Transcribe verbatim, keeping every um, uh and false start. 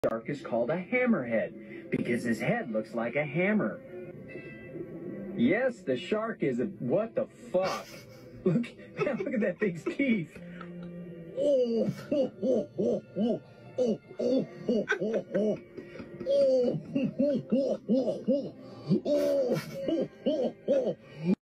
shark is called a hammerhead because his head looks like a hammer. Yes, the shark is a... What the fuck? Look, look at that thing's teeth. Oh, oh, oh, oh, oh, oh, oh, oh, oh, oh. Oh, oh, oh, oh, oh, oh, oh, oh, oh.